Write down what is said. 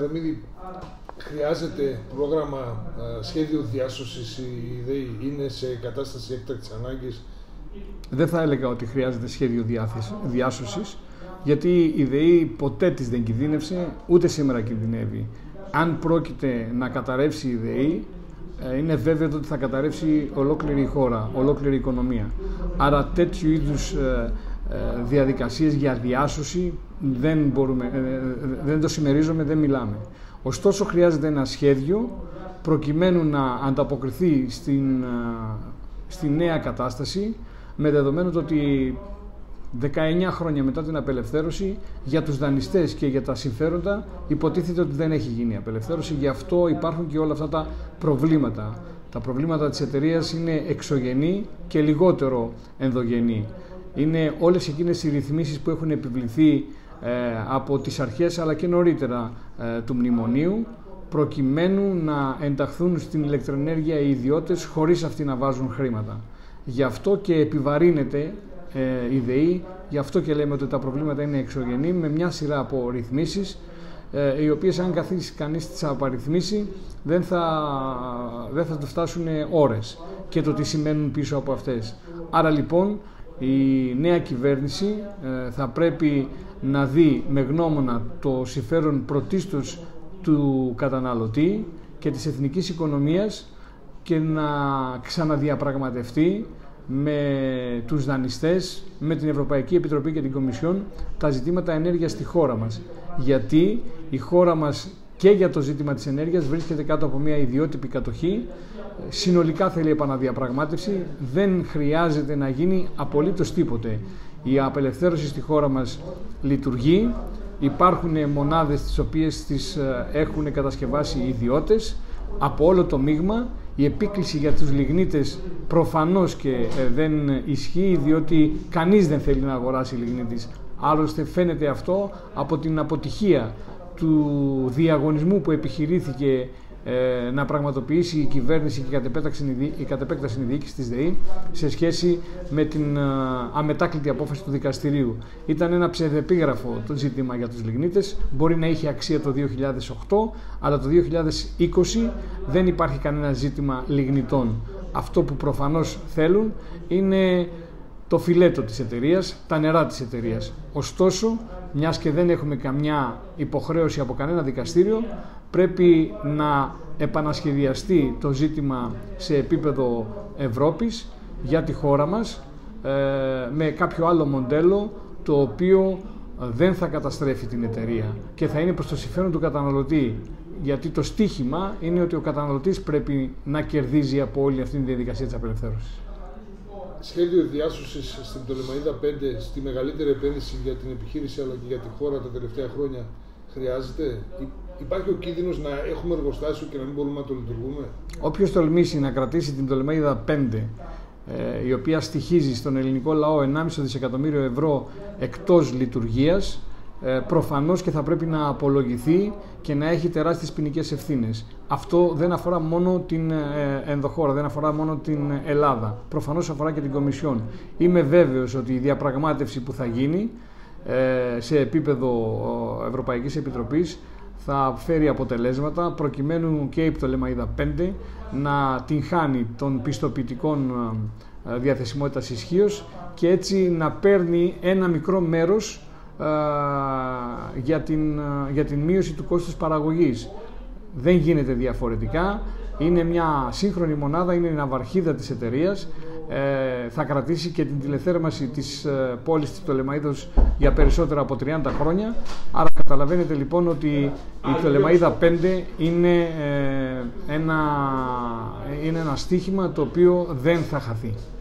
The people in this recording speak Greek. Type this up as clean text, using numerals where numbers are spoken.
Αδαμίδη, χρειάζεται πρόγραμμα, σχέδιο διάσωσης, η ΔΕΗ είναι σε κατάσταση έκτακτης ανάγκης? Δεν θα έλεγα ότι χρειάζεται σχέδιο διάσωσης, γιατί η ΔΕΗ ποτέ της δεν κινδύνευσε, ούτε σήμερα κινδυνεύει. Αν πρόκειται να καταρρεύσει η ΔΕΗ, είναι βέβαιο ότι θα καταρρεύσει ολόκληρη η χώρα, ολόκληρη η οικονομία. Άρα τέτοιου είδους διαδικασίες για διάσωση δεν το συμμερίζομαι, δεν μιλάμε. Ωστόσο χρειάζεται ένα σχέδιο προκειμένου να ανταποκριθεί στη νέα κατάσταση, με δεδομένο ότι 19 χρόνια μετά την απελευθέρωση, για τους δανειστές και για τα συμφέροντα υποτίθεται ότι δεν έχει γίνει η απελευθέρωση. Γι' αυτό υπάρχουν και όλα αυτά τα προβλήματα. Τα προβλήματα της εταιρείας είναι εξωγενή και λιγότερο ενδογενή. Είναι όλες εκείνες οι ρυθμίσεις που έχουν επιβληθεί από τις αρχές αλλά και νωρίτερα του μνημονίου, προκειμένου να ενταχθούν στην ηλεκτροενέργεια οι ιδιώτες χωρίς αυτοί να βάζουν χρήματα. Γι' αυτό και επιβαρύνεται η ΔΕΗ, γι' αυτό και λέμε ότι τα προβλήματα είναι εξωγενή, με μια σειρά από ρυθμίσεις, οι οποίες αν καθίσει κανείς τις απαριθμίσει δεν θα του φτάσουν ώρες και το τι σημαίνουν πίσω από αυτές. Άρα λοιπόν η νέα κυβέρνηση θα πρέπει να δει με γνώμονα το συμφέρον πρωτίστως του καταναλωτή και της εθνικής οικονομίας και να ξαναδιαπραγματευτεί με τους δανειστές, με την Ευρωπαϊκή Επιτροπή και την Κομισιόν τα ζητήματα ενέργειας στη χώρα μας. Γιατί η χώρα μας και για το ζήτημα της ενέργειας βρίσκεται κάτω από μια ιδιότυπη κατοχή, συνολικά θέλει επαναδιαπραγμάτευση, δεν χρειάζεται να γίνει απολύτως τίποτε. Η απελευθέρωση στη χώρα μας λειτουργεί, υπάρχουν μονάδες τις οποίες τις έχουν κατασκευάσει οι ιδιώτες από όλο το μείγμα. Η επίκληση για τους λιγνίτες προφανώς και δεν ισχύει, διότι κανείς δεν θέλει να αγοράσει λιγνίτης. Άλλωστε φαίνεται αυτό από την αποτυχία του διαγωνισμού που επιχειρήθηκε να πραγματοποιήσει η κυβέρνηση και η κατ' επέκταση η διοίκηση της ΔΕΗ σε σχέση με την αμετάκλητη απόφαση του δικαστηρίου. Ήταν ένα ψευδεπίγραφο το ζήτημα για τους λιγνίτες, μπορεί να είχε αξία το 2008, αλλά το 2020 δεν υπάρχει κανένα ζήτημα λιγνητών. Αυτό που προφανώς θέλουν είναι το φιλέτο της εταιρείας, τα νερά της εταιρείας. Ωστόσο, μιας και δεν έχουμε καμιά υποχρέωση από κανένα δικαστήριο, πρέπει να επανασχεδιαστεί το ζήτημα σε επίπεδο Ευρώπης για τη χώρα μας με κάποιο άλλο μοντέλο, το οποίο δεν θα καταστρέφει την εταιρεία και θα είναι προς το συμφέρον του καταναλωτή, γιατί το στίχημα είναι ότι ο καταναλωτής πρέπει να κερδίζει από όλη αυτή τη διαδικασία της απελευθέρωσης. Σχέδιο διάσωσης στην Πτολεμαΐδα 5, στη μεγαλύτερη επένδυση για την επιχείρηση αλλά και για τη χώρα τα τελευταία χρόνια, χρειάζεται? Υπάρχει ο κίνδυνος να έχουμε εργοστάσιο και να μην μπορούμε να το λειτουργούμε? Όποιος τολμήσει να κρατήσει την Πτολεμαΐδα 5, η οποία στοιχίζει στον ελληνικό λαό 1,5 δισεκατομμύριο ευρώ εκτός λειτουργίας, προφανώς και θα πρέπει να απολογηθεί και να έχει τεράστιες ποινικές ευθύνες. Αυτό δεν αφορά μόνο την ενδοχώρα, δεν αφορά μόνο την Ελλάδα. Προφανώς αφορά και την Κομισιόν. Είμαι βέβαιος ότι η διαπραγμάτευση που θα γίνει σε επίπεδο Ευρωπαϊκής Επιτροπής θα φέρει αποτελέσματα, προκειμένου και η Πτολεμαΐδα 5 να την χάνει των πιστοποιητικών διαθεσιμότητας ισχύως και έτσι να παίρνει ένα μικρό μέρος για την μείωση του κόστους παραγωγής. Δεν γίνεται διαφορετικά. Είναι μια σύγχρονη μονάδα, είναι η ναυαρχίδα της εταιρείας. Θα κρατήσει και την τηλεθέρμανση της πόλης της Πτολεμαΐδος για περισσότερα από 30 χρόνια. Άρα καταλαβαίνετε λοιπόν ότι η Πτολεμαΐδα 5 είναι ένα στοίχημα το οποίο δεν θα χαθεί.